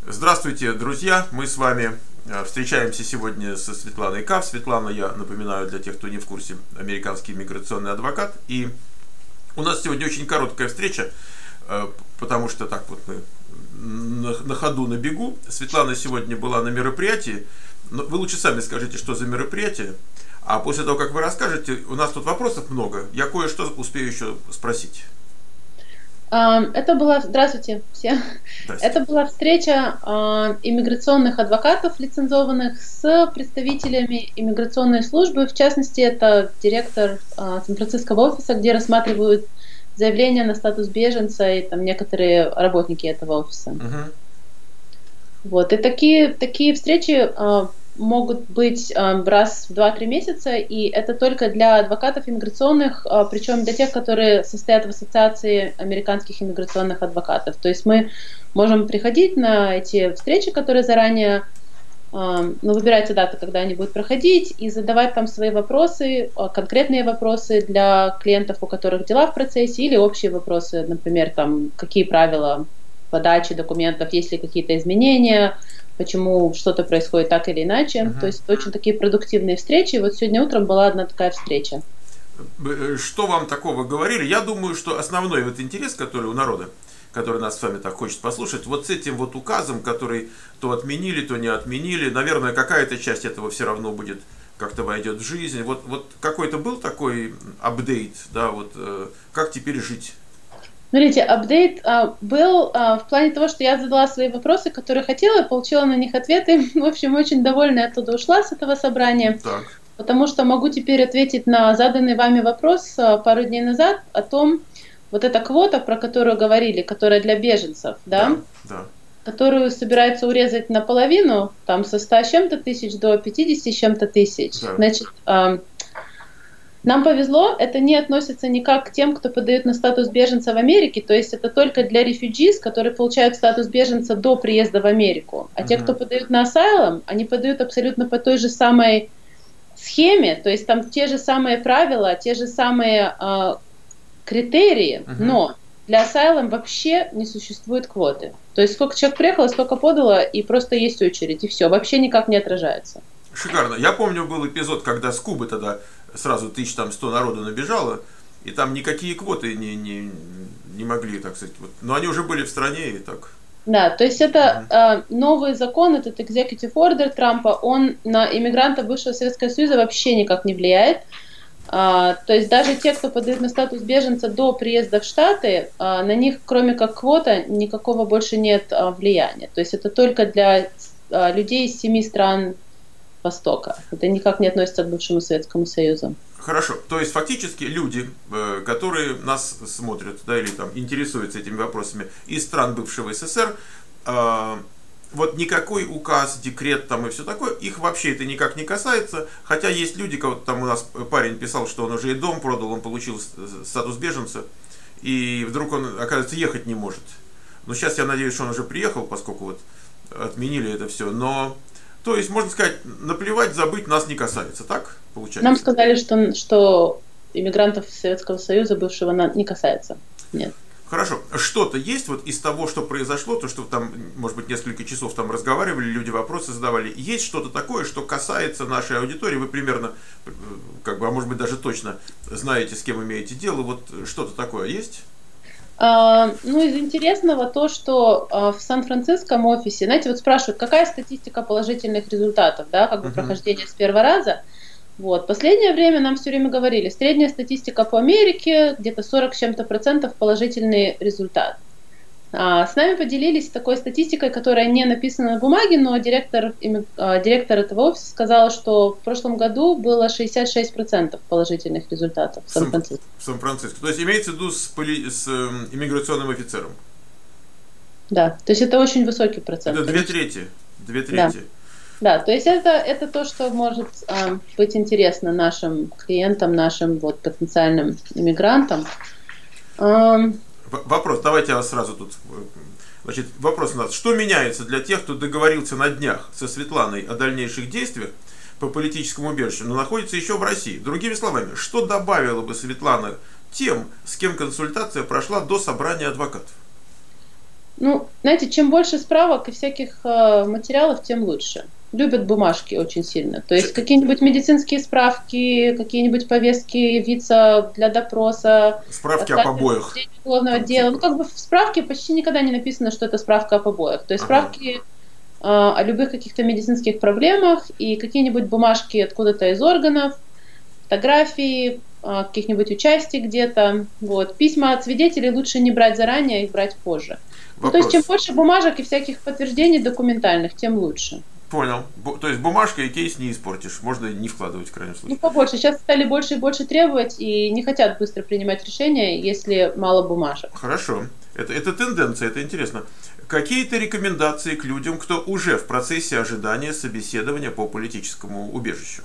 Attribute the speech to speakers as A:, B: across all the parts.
A: Здравствуйте, друзья! Мы с вами встречаемся сегодня со Светланой Кав. Светлана, я напоминаю для тех, кто не в курсе, американский миграционный адвокат. И у нас сегодня очень короткая встреча, потому что так вот мы на ходу, на бегу. Светлана сегодня была на мероприятии. Но вы лучше сами скажите, что за мероприятие. А после того, как вы расскажете, у нас тут вопросов много. Я кое-что успею еще спросить.
B: Это была, здравствуйте все.
A: Здравствуйте.
B: Это была встреча иммиграционных адвокатов лицензованных с представителями иммиграционной службы. В частности, это директор Сан-Франциского офиса, где рассматривают заявления на статус беженца и там некоторые работники этого офиса.
A: Угу.
B: Вот. И такие встречи могут быть раз в 2-3 месяца, и это только для адвокатов иммиграционных, причем для тех, которые состоят в ассоциации американских иммиграционных адвокатов. То есть мы можем приходить на эти встречи, которые заранее, выбирается дата, когда они будут проходить, и задавать там свои вопросы, конкретные вопросы для клиентов, у которых дела в процессе, или общие вопросы, например, там, какие правила подачи документов, есть ли какие-то изменения, почему что-то происходит так или иначе. То есть очень такие продуктивные встречи. Вот сегодня утром была одна такая встреча.
A: Что вам такого говорили? Я думаю, что основной вот интерес, который у народа, который нас с вами так хочет послушать, вот с этим вот указом, который то отменили, то не отменили, наверное, какая-то часть этого все равно будет как-то войдет в жизнь. Вот какой-то был такой апдейт, да, вот как теперь жить?
B: Смотрите, апдейт был в плане того, что я задала свои вопросы, которые хотела, получила на них ответы. В общем, очень довольна, оттуда ушла с этого собрания.
A: Так.
B: Потому что могу теперь ответить на заданный вами вопрос пару дней назад о том, вот эта квота, про которую говорили, которая для беженцев, да?
A: Да.
B: Которую собираются урезать наполовину, там со 100 с чем-то тысяч до 50 с чем-то тысяч.
A: Да.
B: Значит, нам повезло, это не относится никак к тем, кто подает на статус беженца в Америке, то есть это только для refugees, которые получают статус беженца до приезда в Америку. А те, кто подают на asylum, они подают абсолютно по той же самой схеме, то есть там те же самые правила, те же самые критерии, но для asylum вообще не существует квоты. То есть сколько человек приехало, столько подало, и просто есть очередь, и все, вообще никак не отражается.
A: Шикарно. Я помню, был эпизод, когда с Кубы тогда сразу 1100 народу набежало, и там никакие квоты не могли, так сказать. Вот. Но они уже были в стране и так.
B: Да, то есть это новый закон, этот executive order Трампа, он на иммигрантов бывшего Советского Союза вообще никак не влияет. То есть даже те, кто подают на статус беженца до приезда в Штаты, на них, кроме как квота, никакого больше нет влияния. То есть это только для людей из 7 стран Востока. Это никак не относится к бывшему Советскому Союзу.
A: Хорошо. То есть фактически люди, которые нас смотрят, да, или там интересуются этими вопросами из стран бывшего СССР, вот никакой указ, декрет там и все такое, их вообще это никак не касается. Хотя есть люди, как там у нас парень писал, что он уже и дом продал, он получил статус беженца, и вдруг он, оказывается, ехать не может. Но сейчас я надеюсь, что он уже приехал, поскольку вот отменили это все. Но то есть, можно сказать, наплевать, забыть нас не касается, так получается?
B: Нам сказали, что иммигрантов Советского Союза бывшего не касается. Нет.
A: Хорошо. Что-то есть вот из того, что произошло, то, что там, может быть, несколько часов там разговаривали, люди вопросы задавали, есть что-то такое, что касается нашей аудитории, вы примерно, как бы, а может быть, даже точно знаете, с кем имеете дело, вот что-то такое есть?
B: Из интересного то, что в Сан-Франциском офисе, знаете, вот спрашивают, какая статистика положительных результатов, да, как бы прохождения с первого раза. Вот. Последнее время нам все время говорили, средняя статистика по Америке, где-то 40 с чем-то процентов положительный результат. С нами поделились такой статистикой, которая не написана на бумаге, но директор этого офиса сказала, что в прошлом году было 66% положительных результатов в Сан-Франциско.
A: В Сан-Франциско. То есть имеется в виду с иммиграционным офицером?
B: Да, то есть это очень высокий процент.
A: Это две трети.
B: Да, то есть это то, что может быть интересно нашим клиентам, нашим вот потенциальным иммигрантам.
A: Вопрос, давайте я вас сразу тут... Значит, вопрос у нас. Что меняется для тех, кто договорился на днях со Светланой о дальнейших действиях по политическому убежищу, но находится еще в России? Другими словами, что добавила бы Светлана тем, с кем консультация прошла до собрания адвокатов?
B: Ну, знаете, чем больше справок и всяких материалов, тем лучше. Любят бумажки очень сильно. То есть какие-нибудь медицинские справки, какие-нибудь повестки явиться для допроса,
A: Справки о
B: отдать
A: побоях.
B: уголовного
A: Там,
B: дела. Ну,
A: типа.
B: как бы в справке почти никогда не написано, что это справка о побоях. То есть
A: Ага.
B: справки о любых каких-то медицинских проблемах и какие-нибудь бумажки откуда-то из органов, фотографии, каких-нибудь участий где-то. Вот. Письма от свидетелей лучше не брать заранее, их брать позже. Ну, то есть, чем
A: Вопрос.
B: больше бумажек и всяких подтверждений документальных, тем лучше.
A: Понял. То есть бумажка и кейс не испортишь. Можно не вкладывать в крайнем
B: Ну,
A: случае.
B: побольше. Сейчас стали больше и больше требовать и не хотят быстро принимать решения, если мало бумажек.
A: Хорошо. Это тенденция, это интересно. Какие-то рекомендации к людям, кто уже в процессе ожидания собеседования по политическому убежищу?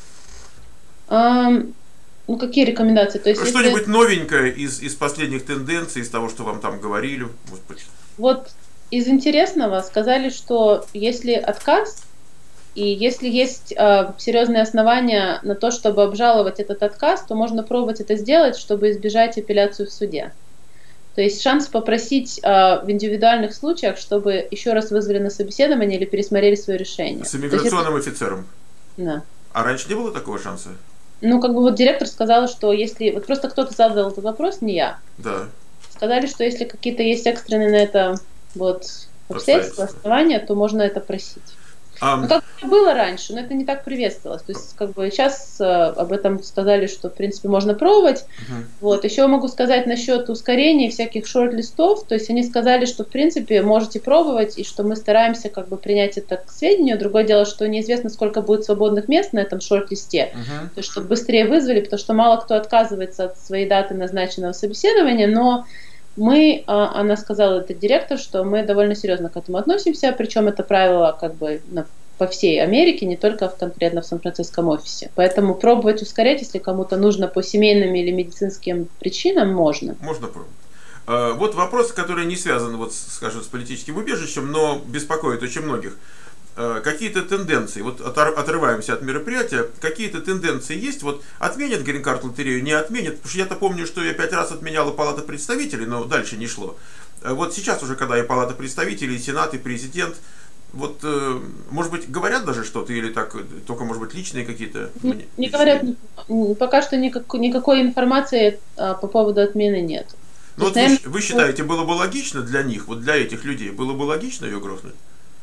B: Ну, какие рекомендации? То есть, если
A: Что-нибудь новенькое из последних тенденций, из того, что вам там говорили? Может быть.
B: вот из интересного сказали, что если отказ, и если есть серьезные основания на то, чтобы обжаловать этот отказ, то можно пробовать это сделать, чтобы избежать апелляцию в суде. То есть шанс попросить в индивидуальных случаях, чтобы еще раз вызвали на собеседование или пересмотрели свое решение.
A: С
B: То есть это-
A: иммиграционным офицером.
B: да.
A: А раньше не было такого шанса?
B: Ну, как бы вот директор сказала, что если... Вот просто кто-то задал этот вопрос, не я.
A: Да.
B: Сказали, что если какие-то есть экстренные на это вот обстоятельства, основания, то можно это просить. Ну, как это было раньше, но это не так приветствовалось. То есть, как бы сейчас об этом сказали, что, в принципе, можно пробовать. Вот. Еще могу сказать насчет ускорения всяких шорт-листов. То есть, они сказали, что, в принципе, можете пробовать, и что мы стараемся как бы принять это к сведению. Другое дело, что неизвестно, сколько будет свободных мест на этом шорт-листе. То есть, чтобы быстрее вызвали, потому что мало кто отказывается от своей даты назначенного собеседования, но мы, она сказала, это директор, что мы довольно серьезно к этому относимся, причем это правило как бы по всей Америке, не только конкретно в Сан-Франциском офисе. Поэтому пробовать ускорять, если кому-то нужно по семейным или медицинским причинам, можно.
A: Можно пробовать. Вот вопрос, который не связан, вот, скажем, с политическим убежищем, но беспокоит очень многих. Какие-то тенденции, вот отрываемся от мероприятия, какие-то тенденции есть, вот отменят грин-карт лотерею, не отменят, потому что я-то помню, что я 5 раз отменяла Палата представителей, но дальше не шло. Вот сейчас уже, когда и Палата представителей, и Сенат, и президент, вот, может быть, говорят даже что-то, или так, только, может быть, личные какие-то...
B: Не говорят, пока что никакой информации по поводу отмены нет.
A: Ну вот вы считаете, было бы логично для них, вот для этих людей, было бы логично ее грохнуть?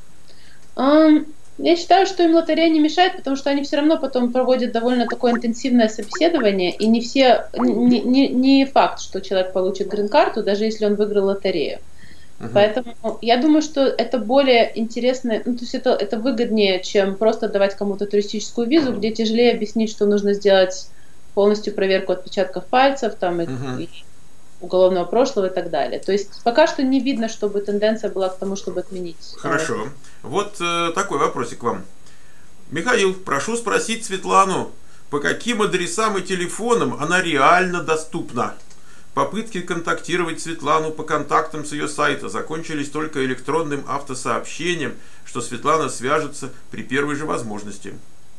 B: Я считаю, что им лотерея не мешает, потому что они все равно потом проводят довольно такое интенсивное собеседование, и не факт, что человек получит грин-карту, даже если он выиграл лотерею. Поэтому я думаю, что это более интересно, ну, то есть это выгоднее, чем просто давать кому-то туристическую визу, где тяжелее объяснить, что нужно сделать полностью проверку отпечатков пальцев, там, и уголовного прошлого и так далее. То есть пока что не видно, чтобы тенденция была к тому, чтобы отменить.
A: Хорошо. Вот такой вопросик к вам. Михаил, прошу спросить Светлану, по каким адресам и телефонам она реально доступна? Попытки контактировать Светлану по контактам с ее сайта закончились только электронным автосообщением, что Светлана свяжется при первой же возможности.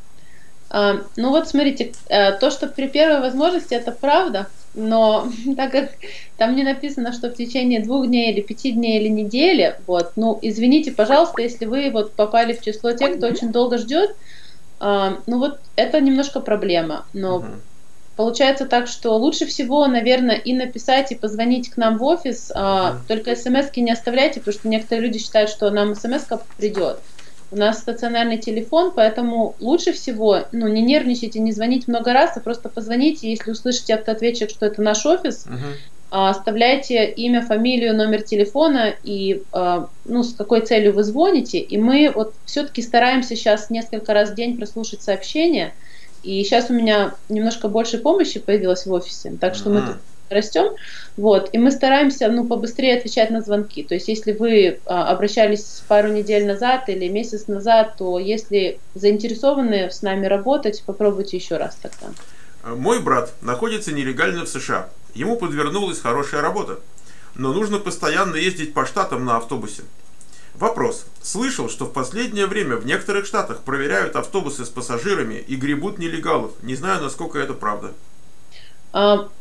B: Ну вот смотрите, то, что при первой возможности, это правда, но так как там не написано, что в течение 2 дней или 5 дней или недели, вот, ну извините, пожалуйста, если вы вот попали в число тех, кто очень долго ждет, ну вот это немножко проблема, но получается так, что лучше всего, наверное, и написать, и позвонить к нам в офис, только смс-ки не оставляйте, потому что некоторые люди считают, что нам смс-ка придет. У нас стационарный телефон, поэтому лучше всего, ну, не нервничайте, не звонить много раз, а просто позвоните, если услышите автоответчик, что это наш офис, оставляйте имя, фамилию, номер телефона и, ну, с какой целью вы звоните, и мы вот все-таки стараемся сейчас несколько раз в день прослушать сообщения, и сейчас у меня немножко больше помощи появилось в офисе, так что мы тут растем, вот, и мы стараемся, ну, побыстрее отвечать на звонки. То есть, если вы обращались пару недель назад или месяц назад, то если заинтересованы с нами работать, попробуйте еще раз тогда.
A: Мой брат находится нелегально в США. Ему подвернулась хорошая работа, но нужно постоянно ездить по штатам на автобусе. Вопрос. Слышал, что в последнее время в некоторых штатах проверяют автобусы с пассажирами и гребут нелегалов. Не знаю, насколько это правда.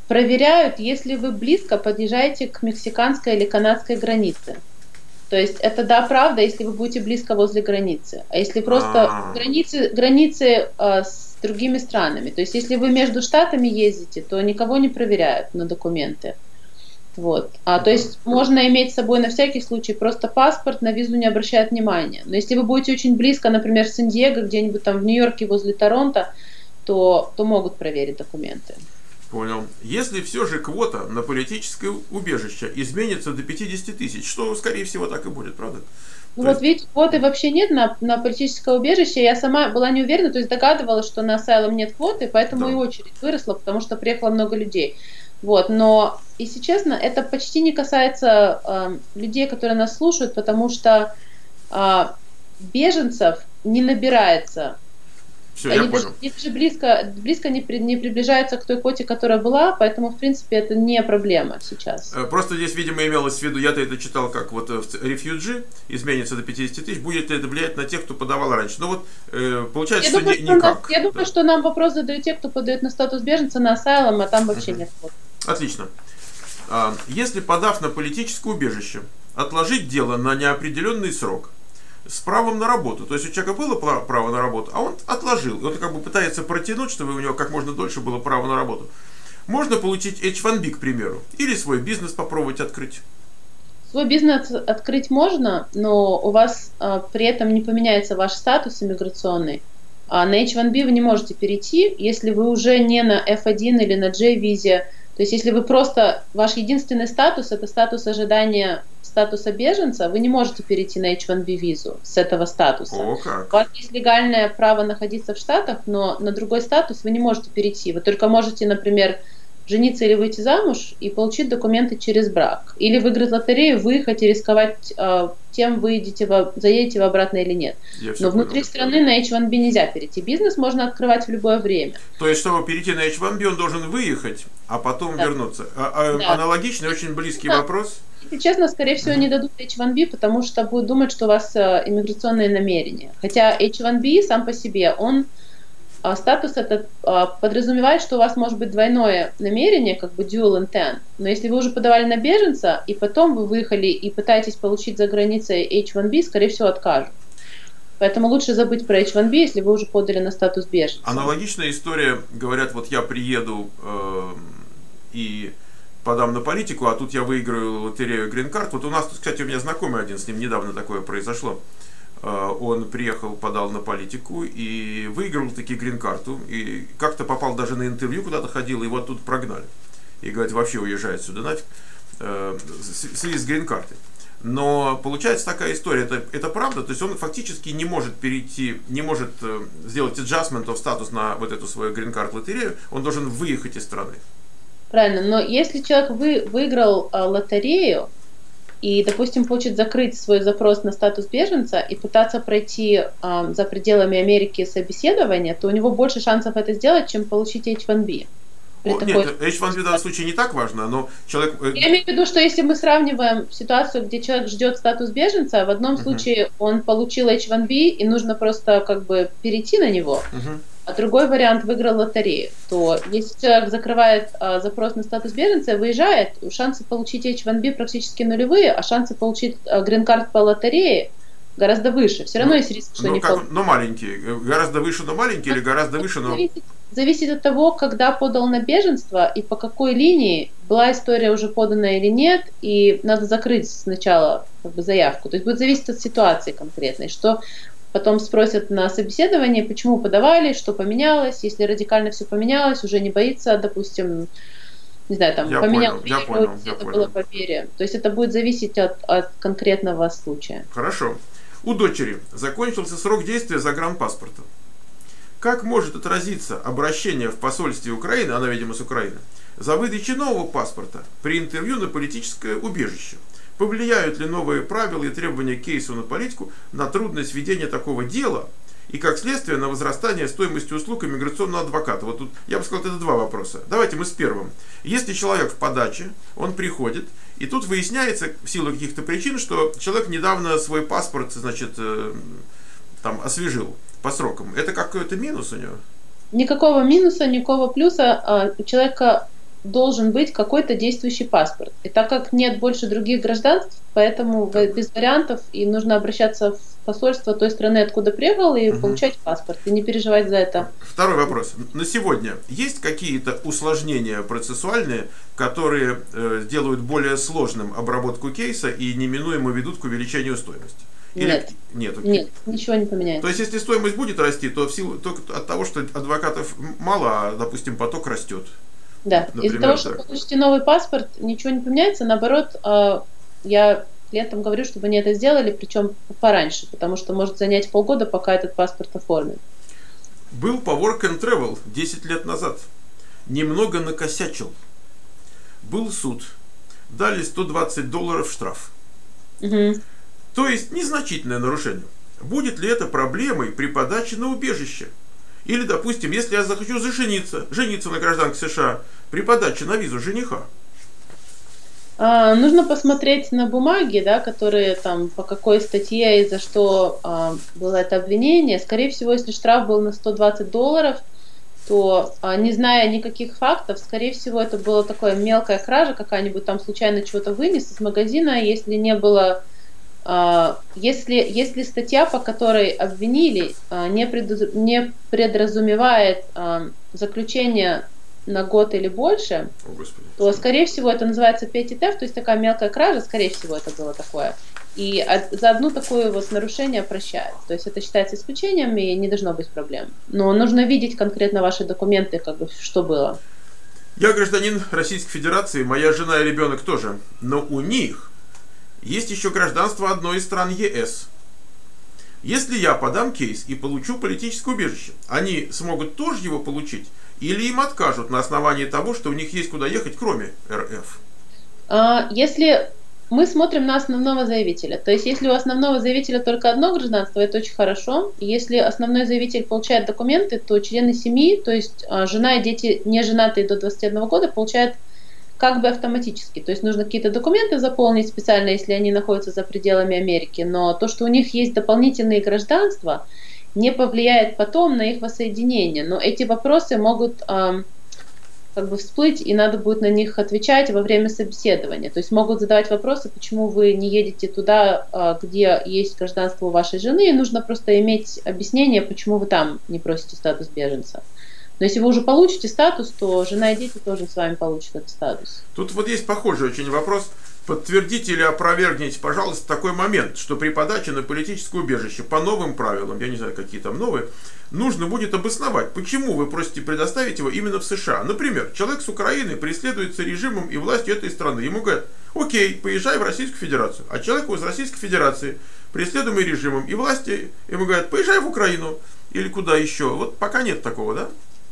B: проверяют, если вы близко подъезжаете к мексиканской или канадской границе. То есть это да, правда, если вы будете близко возле границы. А если просто границы с другими странами. То есть если вы между штатами ездите, то никого не проверяют на документы. Вот. То есть можно иметь с собой на всякий случай просто паспорт, на визу не обращают внимания. Но если вы будете очень близко, например, в Сан-Диего, где-нибудь там в Нью-Йорке возле Торонто, то могут проверить документы.
A: Понял. Если все же квота на политическое убежище изменится до 50 тысяч, что, скорее всего, так и будет, правда?
B: Ну вот видите, квоты вообще нет на политическое убежище. Я сама была не уверена, то есть догадывалась, что на Asylum нет квоты, поэтому и очередь выросла, потому что приехало много людей. Вот, но, если честно, это почти не касается людей, которые нас слушают, потому что беженцев не набирается.
A: Все,
B: Они даже близко не приближаются к той квоте, которая была, поэтому, в принципе, это не проблема сейчас.
A: Просто здесь, видимо, имелось в виду, я-то это читал, как вот refugee изменится до 50 тысяч, будет ли это влиять на тех, кто подавал раньше? Ну вот, получается, что никак.
B: Я думаю, что нам вопрос задают те, кто подает на статус беженца, на Asylum, а там вообще нет квоты.
A: Отлично. Если, подав на политическое убежище, отложить дело на неопределенный срок, с правом на работу. То есть у человека было право на работу, а он отложил. И он как бы пытается протянуть, чтобы у него как можно дольше было право на работу. Можно получить H1B, к примеру, или свой бизнес попробовать открыть.
B: Свой бизнес открыть можно, но у вас при этом не поменяется ваш статус иммиграционный. На H1B вы не можете перейти, если вы уже не на F1 или на J-визе. То есть если вы просто, ваш единственный статус, это статус ожидания статуса беженца, вы не можете перейти на H1B визу с этого статуса.
A: О, как.
B: У вас есть легальное право находиться в Штатах, но на другой статус вы не можете перейти. Вы только можете, например, жениться или выйти замуж и получить документы через брак. Или выиграть лотерею, выехать и рисковать тем, заедете вы обратно или нет. Но внутри страны на H1B нельзя перейти. Бизнес можно открывать в любое время.
A: То есть, чтобы перейти на H1B, он должен выехать, а потом вернуться. Аналогичный, очень близкий вопрос.
B: Если честно, скорее всего, не дадут H1B, потому что будут думать, что у вас иммиграционные намерения. Хотя H1B сам по себе, статус этот подразумевает, что у вас может быть двойное намерение, как бы dual intent. Но если вы уже подавали на беженца, и потом вы выехали и пытаетесь получить за границей H1B, скорее всего, откажут. Поэтому лучше забыть про H1B, если вы уже подали на статус беженца.
A: Аналогичная история, говорят, вот я приеду и подам на политику, а тут я выиграю лотерею Green Card. Вот у нас тут, кстати, у меня знакомый один, с ним недавно такое произошло. Он приехал, подал на политику и выиграл таки грин-карту. И как-то попал даже на интервью, куда-то ходил, и вот тут прогнали. И говорит, вообще уезжает сюда нафиг, в связи с грин-картой. Но получается такая история, это правда, то есть он фактически не может перейти, не может сделать adjustment of статус на вот эту свою грин-карт лотерею, он должен выехать из страны.
B: Правильно, но если человек выиграл лотерею, и, допустим, хочет закрыть свой запрос на статус беженца и пытаться пройти за пределами Америки собеседование, то у него больше шансов это сделать, чем получить H1B.
A: Нет, H1B в данном случае не так важно, но человек...
B: Я имею в виду, что если мы сравниваем ситуацию, где человек ждет статус беженца, в одном случае он получил H1B, и нужно просто как бы перейти на него, а другой вариант выиграл лотерею, то если человек закрывает запрос на статус беженца и выезжает, шансы получить H1B практически нулевые, а шансы получить грин-карт по лотерее гораздо выше. Все равно есть риск, что не получится.
A: Но маленькие. Гораздо выше, но маленькие, или гораздо выше, но...
B: Зависит от того, когда подал на беженство и по какой линии, была история уже подана или нет, и надо закрыть сначала как бы заявку. То есть будет зависеть от ситуации конкретной, что потом спросят на собеседовании, почему подавали, что поменялось. Если радикально все поменялось, уже не боится, допустим, не знаю, там поменял, это было по вере. То есть это будет зависеть от конкретного случая.
A: Хорошо. У дочери закончился срок действия загранпаспорта. Как может отразиться обращение в посольстве Украины, она, видимо, с Украины, за выдачей нового паспорта при интервью на политическое убежище? Повлияют ли новые правила и требования к кейсу на политику на трудность ведения такого дела и, как следствие, на возрастание стоимости услуг иммиграционного адвоката? Вот тут, я бы сказал, это два вопроса. Давайте мы с первым. Если человек в подаче, он приходит, и тут выясняется, в силу каких-то причин, что человек недавно свой паспорт, значит, там, освежил по срокам. Это какой-то минус у него?
B: Никакого минуса, никакого плюса. У человека должен быть какой-то действующий паспорт. И так как нет больше других гражданств, поэтому без вариантов, и нужно обращаться в посольство той страны, откуда приехал, и получать паспорт, и не переживать за это.
A: Второй вопрос. На сегодня есть какие-то усложнения процессуальные, которые делают более сложным обработку кейса и неминуемо ведут к увеличению стоимости?
B: Нет.
A: Нет,
B: нет, ничего не поменяется.
A: То есть, если стоимость будет расти, то в силу только от того, что адвокатов мало, а, допустим, поток растет.
B: Да, из-за того, что получите новый паспорт, ничего не поменяется. Наоборот, я клиентам говорю, чтобы они это сделали, причем пораньше, потому что может занять полгода, пока этот паспорт оформят.
A: Был по Work and Travel 10 лет назад. Немного накосячил. Был суд. Дали $120 штраф. То есть незначительное нарушение. Будет ли это проблемой при подаче на убежище? Или, допустим, если я захочу жениться на гражданке США при подаче на визу жениха?
B: Нужно посмотреть на бумаги, да, которые там по какой статье и за что было это обвинение. Скорее всего, если штраф был на $120, то, не зная никаких фактов, скорее всего, это была такая мелкая кража, какая-нибудь там случайно чего-то вынес из магазина, если не было... Если статья, по которой обвинили, не предразумевает заключение на год или больше, то, скорее всего, это называется petty theft, то есть такая мелкая кража, скорее всего, это было такое. И за одну такое вот нарушение прощают. То есть это считается исключением и не должно быть проблем. Но нужно видеть конкретно ваши документы, как бы, что было.
A: Я гражданин Российской Федерации, моя жена и ребенок тоже, но у них есть еще гражданство одной из стран ЕС. Если я подам кейс и получу политическое убежище, они смогут тоже его получить? Или им откажут на основании того, что у них есть куда ехать, кроме РФ?
B: Если мы смотрим на основного заявителя, то есть если у основного заявителя только одно гражданство, это очень хорошо. Если основной заявитель получает документы, то члены семьи, то есть жена и дети, не женатые до 21 года, получают как бы автоматически. То есть нужно какие-то документы заполнить специально, если они находятся за пределами Америки. Но то, что у них есть дополнительные гражданства, не повлияет потом на их воссоединение. Но эти вопросы могут как бы всплыть, и надо будет на них отвечать во время собеседования. То есть могут задавать вопросы, почему вы не едете туда, где есть гражданство у вашей жены, и нужно просто иметь объяснение, почему вы там не просите статус беженца. Но если вы уже получите статус, то жена и дети тоже с вами получат этот статус.
A: Тут вот есть похожий очень вопрос. Подтвердите или опровергните, пожалуйста, такой момент, что при подаче на политическое убежище по новым правилам, я не знаю, какие там новые, нужно будет обосновать, почему вы просите предоставить его именно в США. Например, человек с Украины преследуется режимом и властью этой страны. Ему говорят: окей, поезжай в Российскую Федерацию. А человеку из Российской Федерации, преследуемый режимом и властью, ему говорят: поезжай в Украину или куда еще. Вот пока нет такого, да?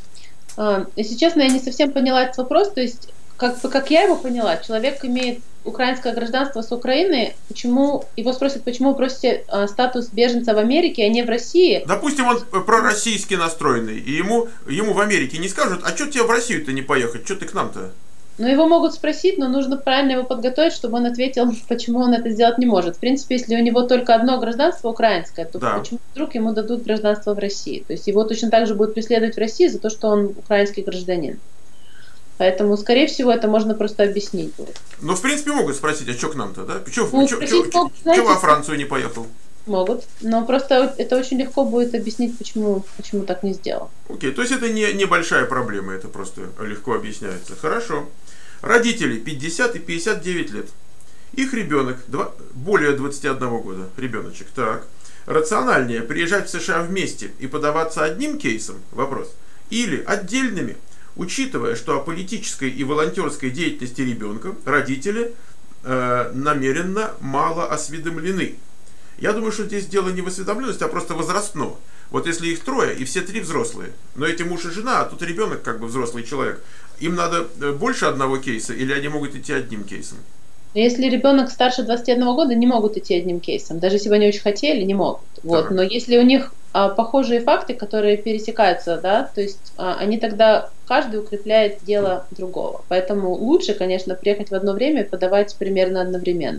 B: Если честно, я не совсем поняла этот вопрос. То есть, как я его поняла, человек имеет украинское гражданство с Украины, почему его спросят, почему вы просите статус беженца в Америке, а не в России?
A: Допустим, он пророссийски настроенный, и ему в Америке не скажут: а что тебе в Россию-то не поехать, что ты к нам-то?
B: Ну, его могут спросить, но нужно правильно его подготовить, чтобы он ответил, почему он это сделать не может. В принципе, если у него только одно гражданство украинское, то почему вдруг ему дадут гражданство в России? То есть его точно так же будут преследовать в России за то, что он украинский гражданин. Поэтому, скорее всего, это можно просто объяснить будет.
A: Ну, в принципе, могут спросить: а что к нам-то, да? Чего во Францию не поехал?
B: Могут, но просто это очень легко будет объяснить, почему так не сделал.
A: Окей, то есть это не небольшая проблема, это просто легко объясняется. Хорошо. Родители 50 и 59 лет. Их ребенок более 21 года, ребеночек. Так. Рациональнее приезжать в США вместе и подаваться одним кейсом, вопрос, или отдельными, учитывая, что о политической и волонтерской деятельности ребенка родители намеренно мало осведомлены. Я думаю, что здесь дело не в осведомленности, а просто возрастно. Вот если их трое, и все три взрослые, но эти муж и жена, а тут ребенок как бы взрослый человек, им надо больше одного кейса, или они могут идти одним кейсом?
B: Если ребенок старше 21 года, не могут идти одним кейсом. Даже если бы они очень хотели, не могут. Вот. Но если у них похожие факты, которые пересекаются, да, то есть они тогда, каждый укрепляет дело другого. Поэтому лучше, конечно, приехать в одно время и подавать примерно одновременно.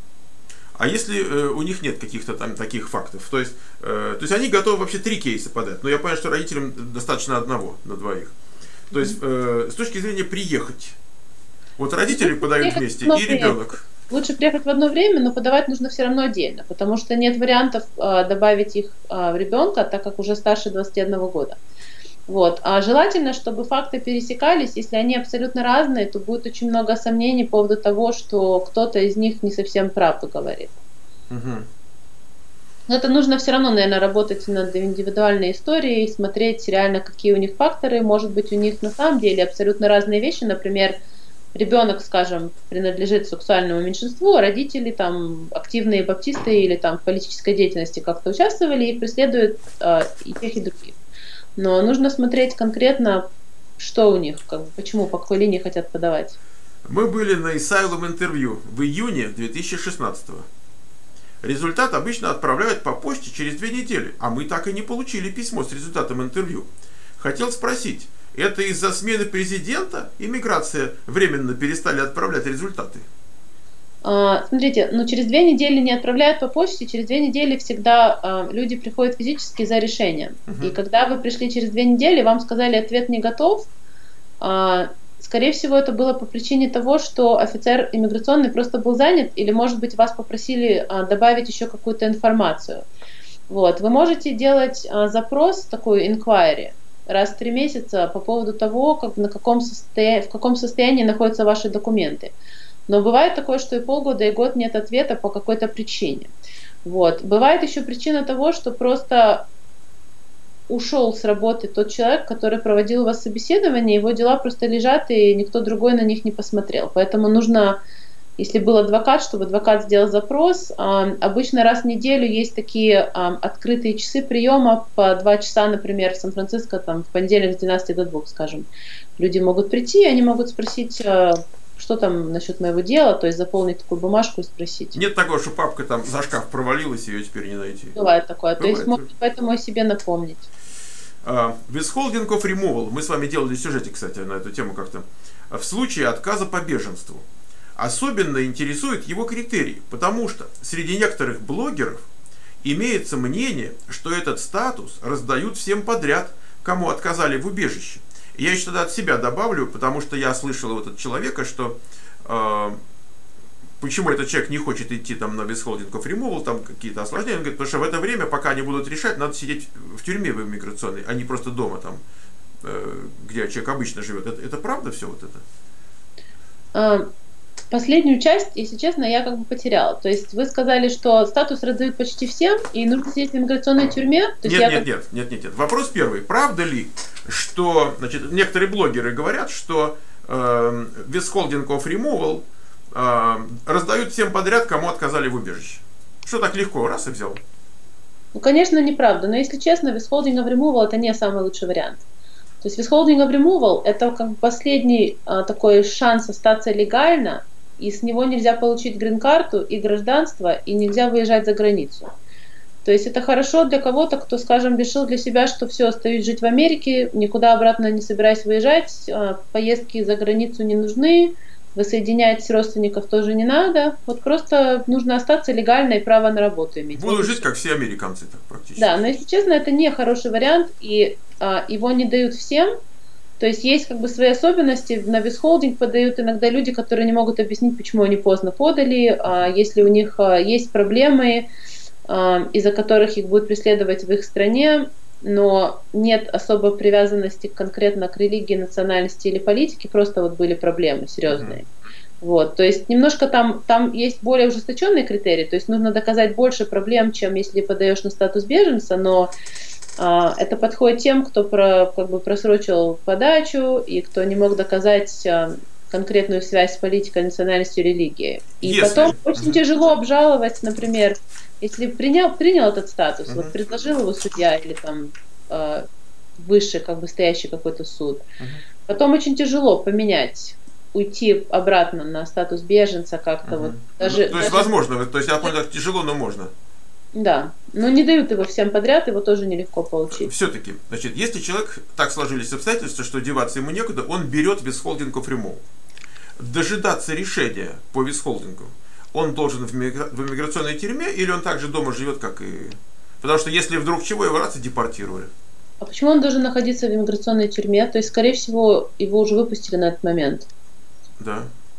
A: А если у них нет каких-то там таких фактов? То есть они готовы вообще 3 кейса подать, но я понимаю, что родителям достаточно одного на двоих. То есть с точки зрения приехать, Вот родители подают вместе и ребенок.
B: Лучше приехать в одно время, но подавать нужно все равно отдельно, потому что нет вариантов добавить их в ребенка, так как уже старше 21 года. Вот. А желательно, чтобы факты пересекались. Если они абсолютно разные, то будет очень много сомнений по поводу того, что кто-то из них не совсем правду говорит.
A: Угу.
B: Но это нужно все равно, наверное, работать над индивидуальной историей, смотреть реально, какие у них факторы. Может быть, у них на самом деле абсолютно разные вещи. Например, ребенок, скажем, принадлежит сексуальному меньшинству, а родители там активные баптисты или там в политической деятельности как-то участвовали и преследуют и тех, и других. Но нужно смотреть конкретно, что у них, как бы, почему, по какой линии хотят подавать.
A: Мы были на Asylum интервью в июне 2016 -го. Результат обычно отправляют по почте через 2 недели, а мы так и не получили письмо с результатом интервью. Хотел спросить, это из-за смены президента иммиграция временно перестали отправлять результаты?
B: Смотрите, через 2 недели не отправляют по почте, через 2 недели всегда люди приходят физически за решением. И когда вы пришли через 2 недели, вам сказали, ответ не готов, скорее всего, это было по причине того, что офицер иммиграционный просто был занят, или, может быть, вас попросили добавить еще какую-то информацию. Вот. Вы можете делать запрос, такой inquiry, раз в 3 месяца по поводу того, в каком состоянии находятся ваши документы. Но бывает такое, что и полгода, и год нет ответа по какой-то причине. Вот. Бывает еще причина того, что просто ушел с работы тот человек, который проводил у вас собеседование, его дела просто лежат, и никто другой на них не посмотрел. Поэтому нужно, если был адвокат, чтобы адвокат сделал запрос. Обычно раз в неделю есть такие открытые часы приема по 2 часа, например, в Сан-Франциско, там, в понедельник с 12 до 2, скажем. Люди могут прийти, они могут спросить, что там насчет моего дела, то есть заполнить такую бумажку и спросить.
A: Нет такого, что папка там за шкаф провалилась, ее теперь не найти.
B: Бывает такое. То есть можно поэтому о себе напомнить.
A: Withholding of removal. Мы с вами делали сюжете, кстати, на эту тему как-то. В случае отказа по беженству. Особенно интересует его критерий, потому что среди некоторых блогеров имеется мнение, что этот статус раздают всем подряд, кому отказали в убежище. Я еще тогда от себя добавлю, потому что я слышал от человека, что почему этот человек не хочет идти там на withholding of removal, там какие-то осложнения. Он говорит, потому что в это время, пока они будут решать, надо сидеть в тюрьме в иммиграционной, а не просто дома, там, где человек обычно живет. Это правда все вот это?
B: Последнюю часть, если честно, я как бы потеряла. То есть вы сказали, что статус раздают почти всем, и нужно сидеть в иммиграционной тюрьме?
A: Нет. Вопрос первый. Правда ли, что, значит, некоторые блогеры говорят, что withholding of removal раздают всем подряд, кому отказали в убежище? Что так легко, раз и взял?
B: Ну, конечно, неправда. Но если честно, withholding of removal это не самый лучший вариант. То есть withholding of removal это как бы последний такой шанс остаться легально, и с него нельзя получить грин-карту и гражданство, и нельзя выезжать за границу. То есть это хорошо для кого-то, кто, скажем, решил для себя, что все, остаюсь жить в Америке, никуда обратно не собираюсь выезжать, поездки за границу не нужны, воссоединять родственников тоже не надо. Вот просто нужно остаться легально и право на работу иметь.
A: Буду жить, как все американцы, так практически.
B: Да, но если честно, это не хороший вариант, и его не дают всем. То есть есть как бы свои особенности. На withholding подают иногда люди, которые не могут объяснить, почему они поздно подали, если у них есть проблемы, из-за которых их будут преследовать в их стране, но нет особой привязанности конкретно к религии, национальности или политике, просто вот были проблемы серьезные. Вот, то есть немножко там есть более ужесточенные критерии, то есть нужно доказать больше проблем, чем если подаешь на статус беженца, но это подходит тем, кто как бы просрочил подачу и кто не мог доказать конкретную связь с политикой, национальностью, религией. И потом очень тяжело обжаловать, например, если принял этот статус, вот предложил его судья или там выше как бы стоящий какой-то суд, потом очень тяжело поменять, уйти обратно на статус беженца как-то вот. Даже,
A: то есть возможно, то есть я понял, тяжело, но можно.
B: Да, но не дают его всем подряд, его тоже нелегко получить.
A: Все-таки, значит, если человек, так сложились обстоятельства, что деваться ему некуда, он берет withholding of removal. Дожидаться решения по withholding он должен в иммиграционной тюрьме, или он также дома живет, как и... Потому что если вдруг чего, его раз и депортировали.
B: А почему он должен находиться в иммиграционной тюрьме? То есть, скорее всего, его уже выпустили на этот момент.
A: Да.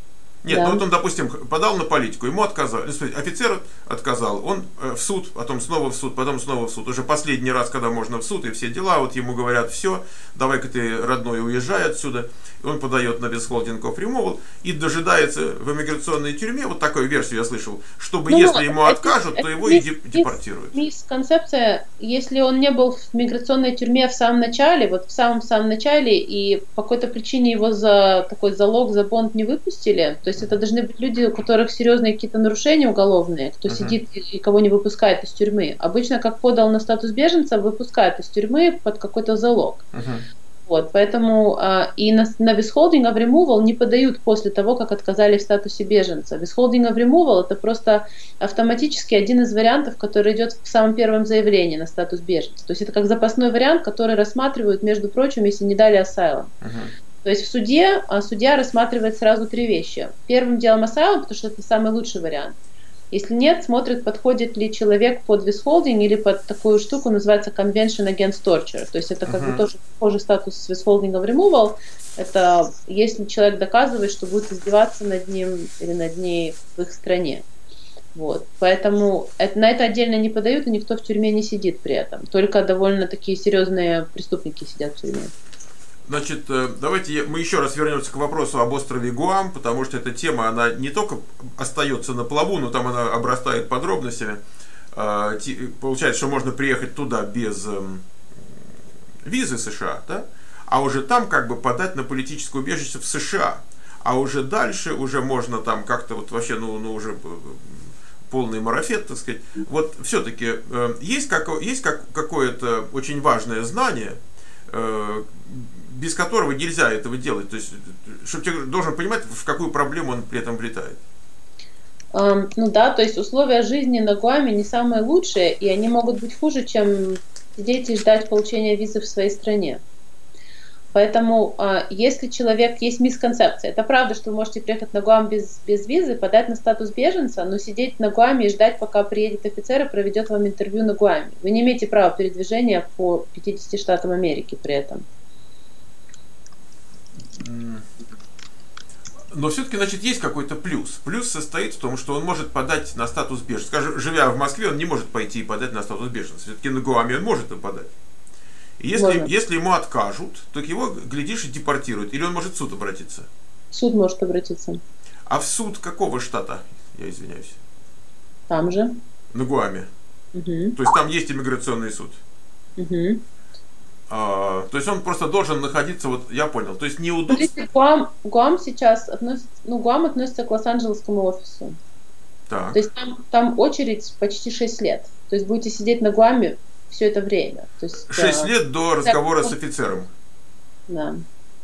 A: Нет, ну вот он, допустим, подал на политику, ему отказали, офицер отказал, он в суд, потом снова в суд, потом снова в суд. Уже последний раз, когда можно в суд и все дела, вот ему говорят, все, давай-ка ты, родной, уезжай отсюда. И он подает на withholding of removal и дожидается в иммиграционной тюрьме, вот такую версию я слышал, чтобы если ему откажут, то его и депортируют.
B: Концепция, если он не был в миграционной тюрьме в самом начале, вот в самом-самом начале, и по какой-то причине его за такой залог, за бонд не выпустили, то есть это должны быть люди, у которых серьезные какие-то нарушения уголовные, кто сидит и кого не выпускает из тюрьмы. Обычно, как подал на статус беженца, выпускают из тюрьмы под какой-то залог. Вот, поэтому и на withholding of removal не подают после того, как отказали в статусе беженца. Withholding of removal это просто автоматически один из вариантов, который идет в самом первом заявлении на статус беженца. То есть это как запасной вариант, который рассматривают, между прочим, если не дали asylum. То есть в суде судья рассматривает сразу три вещи. Первым делом asylum, потому что это самый лучший вариант. Если нет, смотрит, подходит ли человек под withholding или под такую штуку, называется Convention Against Torture. То есть это как бы тоже похожий статус с withholding of removal. Это если человек доказывает, что будет издеваться над ним или над ней в их стране. Вот. Поэтому на это отдельно не подают, и никто в тюрьме не сидит при этом. Только довольно такие серьезные преступники сидят в тюрьме.
A: Значит, давайте мы еще раз вернемся к вопросу об острове Гуам, потому что эта тема, она не только остается на плаву, но там она обрастает подробностями. Получается, что можно приехать туда без визы США, да? А уже там как бы подать на политическое убежище в США. А уже дальше уже можно там как-то вот вообще, уже полный марафет, так сказать. Вот все-таки есть какое-то очень важное знание, без которого нельзя этого делать. То есть, чтобы человек должен понимать, в какую проблему он при этом влетает.
B: Ну да, то есть условия жизни на Гуаме не самые лучшие, и они могут быть хуже, чем сидеть и ждать получения визы в своей стране. Поэтому, если человек, есть мисконцепция, это правда, что вы можете приехать на Гуам без визы, подать на статус беженца, но сидеть на Гуаме и ждать, пока приедет офицер и проведет вам интервью на Гуаме. Вы не имеете права передвижения по 50 штатам Америки при этом.
A: Но все-таки, значит, есть какой-то плюс. Плюс состоит в том, что он может подать на статус беженца. Скажем, живя в Москве, он не может пойти и подать на статус беженца. Все-таки на Гуаме он может и подать. И если ему откажут, то его, глядишь, и депортируют. Или он может в суд обратиться?
B: В суд может обратиться.
A: А в суд какого штата? Я извиняюсь.
B: Там же.
A: На Гуаме. То есть там есть иммиграционный суд. То есть он просто должен находиться, вот я понял, то есть неудобно.
B: Смотрите, Гуам сейчас относится, Гуам относится к Лос-Анджелесскому офису.
A: Так.
B: То есть там очередь почти 6 лет. То есть будете сидеть на Гуаме все это время. То есть,
A: 6 лет до разговора с офицером.
B: Да.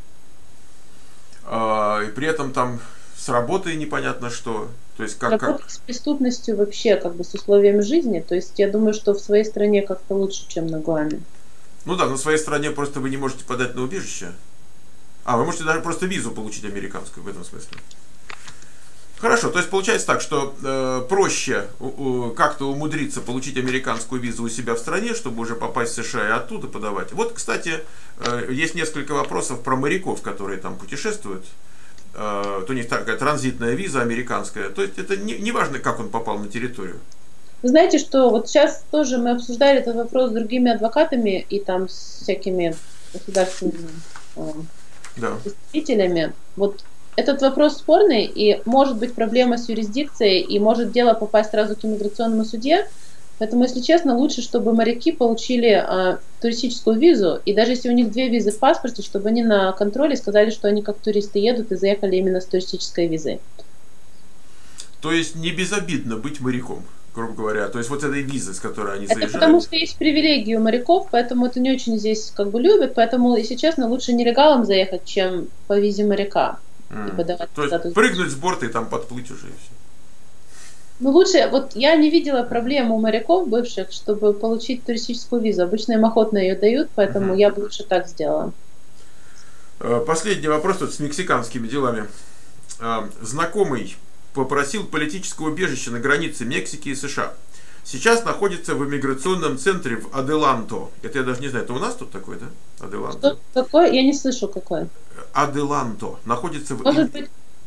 A: И при этом там с работой непонятно что. То есть
B: работать с преступностью вообще, как бы с условиями жизни. То есть я думаю, что в своей стране как-то лучше, чем на Гуаме.
A: Ну да, но в своей стране просто вы не можете подать на убежище. Вы можете даже просто визу получить американскую в этом смысле. Хорошо, то есть получается так, что проще как-то умудриться получить американскую визу у себя в стране, чтобы уже попасть в США и оттуда подавать. Вот, кстати, есть несколько вопросов про моряков, которые там путешествуют. То у них такая транзитная виза американская. То есть это не важно, как он попал на территорию.
B: Вы знаете, что вот сейчас тоже мы обсуждали этот вопрос с другими адвокатами и там с всякими государственными представителями. Вот этот вопрос спорный, и может быть проблема с юрисдикцией, и может дело попасть сразу к иммиграционному суде. Поэтому, если честно, лучше, чтобы моряки получили туристическую визу, и даже если у них 2 визы в паспорте, чтобы они на контроле сказали, что они как туристы едут и заехали именно с туристической визой.
A: То есть не безобидно быть моряком, грубо говоря, то есть вот этой визы, с которой они заезжают.
B: Это потому что есть привилегии у моряков, поэтому это не очень здесь как бы любят, поэтому, если честно, лучше нелегалом заехать, чем по визе моряка. И подавать
A: то есть прыгнуть с борта и там подплыть уже и все.
B: Ну лучше, вот я не видела проблем у моряков бывших, чтобы получить туристическую визу. Обычно им охотно ее дают, поэтому я бы лучше так сделала.
A: Последний вопрос тут с мексиканскими делами. Знакомый попросил политическое убежище на границе Мексики и США. Сейчас находится в иммиграционном центре в Аделанто. Это я даже не знаю, это у нас тут такой, да? Аделанто.
B: Что такое? Я не слышу какой.
A: Аделанто. Находится в...
B: Может быть,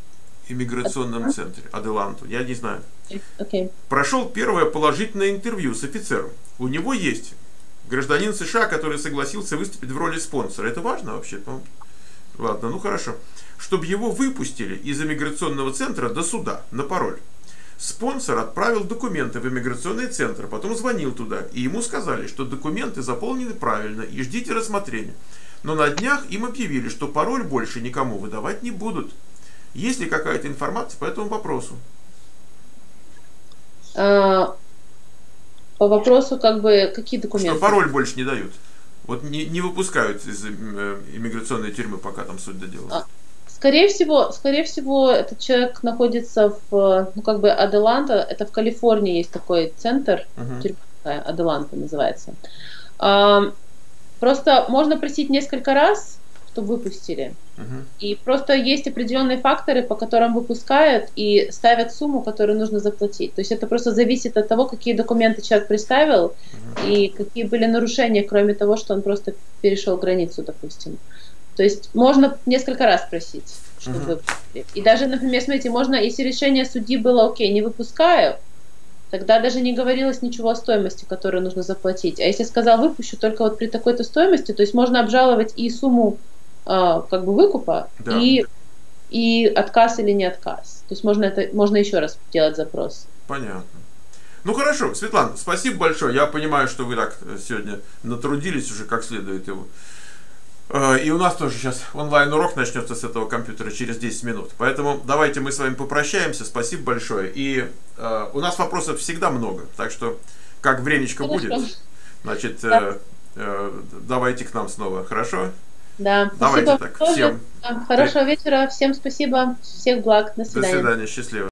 A: иммиграционном центре, Аделанту, я не знаю.
B: Okay.
A: Прошел первое положительное интервью с офицером. У него есть гражданин США, который согласился выступить в роли спонсора. Это важно вообще? Ладно, ну хорошо. Чтобы его выпустили из иммиграционного центра до суда на пароль. Спонсор отправил документы в иммиграционный центр, потом звонил туда, и ему сказали, что документы заполнены правильно и ждите рассмотрения. Но на днях им объявили, что пароль больше никому выдавать не будут. Есть ли какая-то информация по этому вопросу?
B: По вопросу, как бы, какие документы?
A: Что пароль больше не дают. Вот не выпускают из иммиграционной тюрьмы, пока там суд доделывают.
B: Скорее всего, этот человек находится в, ну, как бы, Аделанта, это в Калифорнии есть такой центр, тюрьма Аделанта называется. Просто можно просить несколько раз, чтобы выпустили. И просто есть определенные факторы, по которым выпускают и ставят сумму, которую нужно заплатить. То есть это просто зависит от того, какие документы человек представил и какие были нарушения, кроме того, что он просто перешел границу, допустим. То есть можно несколько раз просить, чтобы выпустили. И даже, например, смотрите, можно, если решение судьи было окей, не выпускаю, тогда даже не говорилось ничего о стоимости, которую нужно заплатить. А если сказал выпущу только вот при такой-то стоимости, то есть можно обжаловать и сумму как бы выкупа, да, и отказ или не отказ. То есть можно еще раз делать запрос.
A: Понятно. Ну хорошо, Светлана, спасибо большое. Я понимаю, что вы так сегодня натрудились уже как следует его. И у нас тоже сейчас онлайн-урок начнется с этого компьютера через 10 минут. Поэтому давайте мы с вами попрощаемся. Спасибо большое. И у нас вопросов всегда много. Так что, как времечко будет, значит, давайте к нам снова. Хорошо?
B: Да.
A: Давайте так. Всем
B: хорошего вечера. Всем спасибо. Всех благ. До свидания.
A: До свидания. Счастливо.